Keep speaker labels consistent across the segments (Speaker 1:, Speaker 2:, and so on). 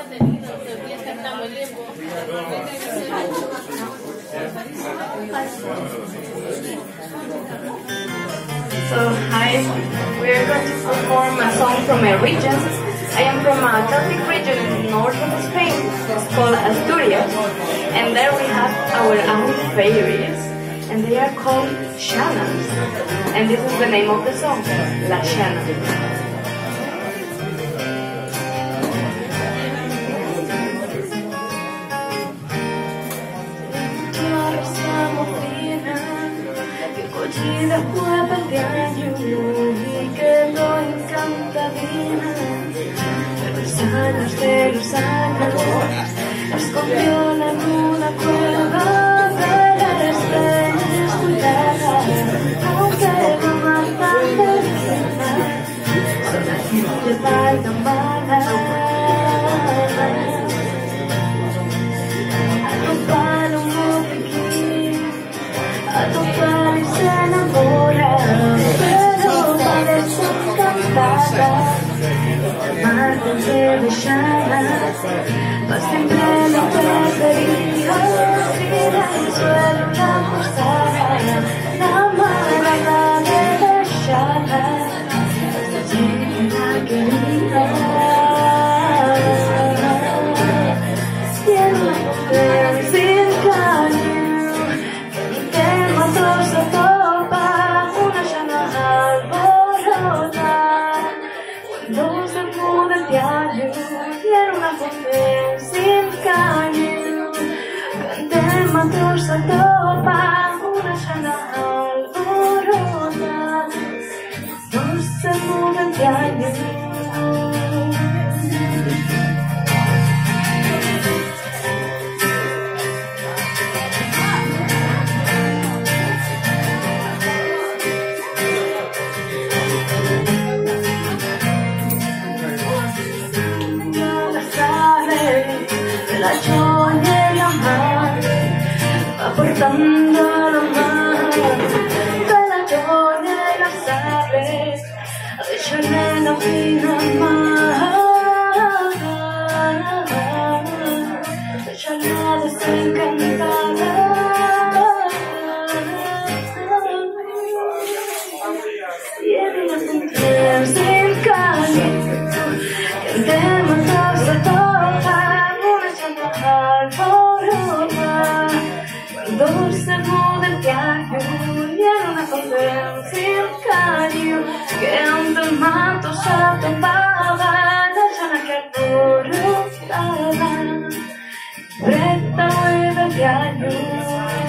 Speaker 1: So, hi, we're going to perform a song from my region. I am from a Celtic region in the north of Spain. It's called Asturias. And there we have our own fairies. And they are called Xanas. And this is the name of the song, La Xana. Después del año y quedó encantadina de los años, escogió la nuda cuerda de la estrella cuidada, aunque no mata de vida, son aquí de tal campana. A tu palo a tu padre se enamora, pero parece encantada. Amarte de Xana, pues siempre lo prefería. Tira al suelo la posada, la amarga de Xana, la querida. Tiene una mujer sin caño, se topa una llana alborota. Cuando se muda el diario tiene una mujer sin caño. Cantemos se topa una llana alborota. Cuando se muda el diario. La cholla en la mar, aportando la mar, de la cholla y las aves, echarle en la fina mar, echarle a desencantada. Tiene una mujer sin caño, que te mató a toda. Cuando se muda el diario y en una condena sin caño, que ante el manto se tapaba la llana que alborotaba, preta y del diario.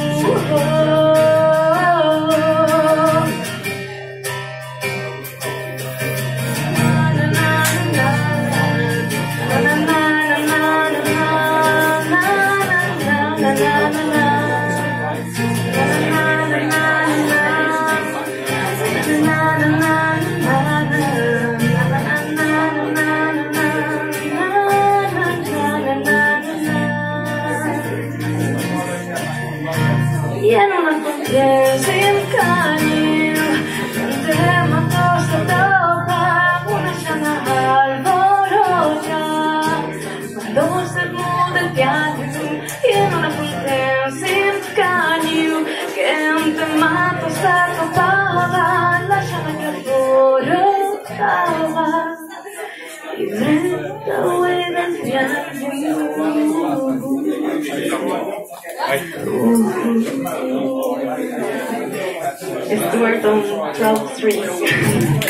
Speaker 1: Y en una contra sin caño, entre matos se topa una llana alborota. Cuando se muda el diario, y en una contra sin caño, que entre matos se topaba la llana que alborotaba. Y recta huella del diario. Stuart on 12 strings.